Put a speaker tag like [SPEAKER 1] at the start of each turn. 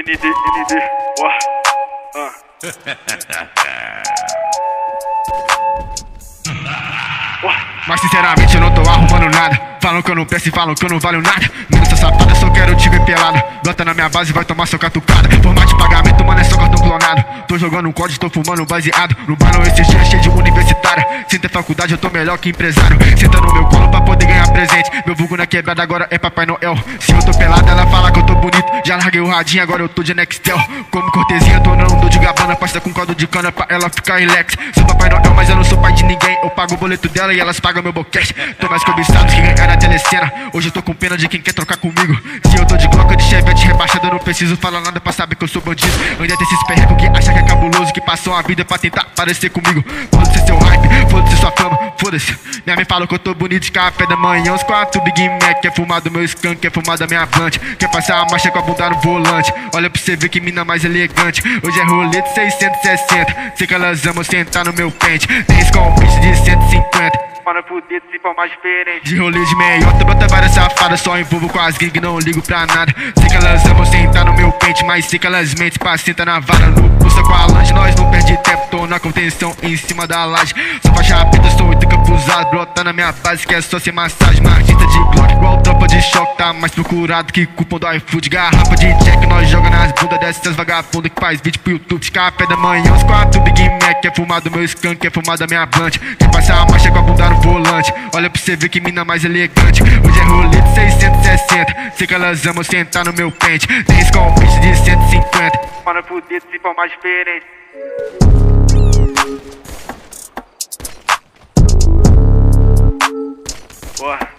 [SPEAKER 1] ND,
[SPEAKER 2] Mas sinceramente eu não tô arrumando nada. Falam que eu não penso e falam que eu não valho nada. Mano, essa safada, só quero te ver pelado. Bota na minha base, vai tomar sua catucada. Formato de pagamento, mano, é só cartão clonado. Tô jogando um código, tô fumando baseado. No bairro esses dias cheio de universitária. Sem ter faculdade eu tô melhor que empresário. Senta no meu colo pra poder ganhar presente. Meu vulgo na quebrada agora é Papai Noel. Se eu tô pelado ela fala que eu tô bonito. Já larguei o radinho, agora eu tô de Nextel. Como cortesia, tô não dou de gabana. Pasta com caldo de cana pra ela ficar relax. Sou Papai Noel, mas eu não sou pai de ninguém. Eu pago o boleto dela e elas pagam meu boquete. Tô mais cobiçado que ganhar na telecena. Hoje eu tô com pena de quem quer trocar comigo. Se eu tô de Glock de Chevette rebaixado, eu não preciso falar nada pra saber que eu sou bandido. Ainda tem esses perrecos que acham que é cabuloso, que passam a vida pra tentar parecer comigo. Foda-se seu hype, foda-se sua fama, foda-se. Minha mãe falou que eu tô bonito de café da manhã. Uns 4 Big Mac, quer fumar do meu skunk, quer fumar da minha blunt. Quer passar a marcha com a bunda no volante. Olha pra você ver que mina mais elegante. Hoje é rolê de 660. Sei que elas amam sentar no meu pente. Tem esse convite de 150.
[SPEAKER 1] Mano, fudido, se for mais diferente.
[SPEAKER 2] De rolê de meiota, brota várias safadas. Só envolvo com as gringas, não ligo pra nada. Sei que elas amam sentar no meu pente, mas sei que elas mentem pra sentar na vara. No pulsa com a lanche, nós não perde tempo. Tô na contenção em cima da laje. Sou faixa preta, sou muito capuzado. Brota na minha base que é só ser massagem. Margita de Glock, igual tropa de choque. Tá mais procurado que cupom do iFood. Garrafa de Jack, nós joga nas bundas dessas vagabundas que faz vídeo pro YouTube. De café da manhã, uns 4 Big Mac. Quer fumar do meu skunk, quer fumar da minha blunt. Quer passar a marcha com a bunda no volante. Olha pra você ver que mina mais elegante. Hoje é rolê de 660. Sei que elas amam sentar no meu pente. Tem esse convite de 150.
[SPEAKER 1] Mano, fudido, se for mais diferente. Porra.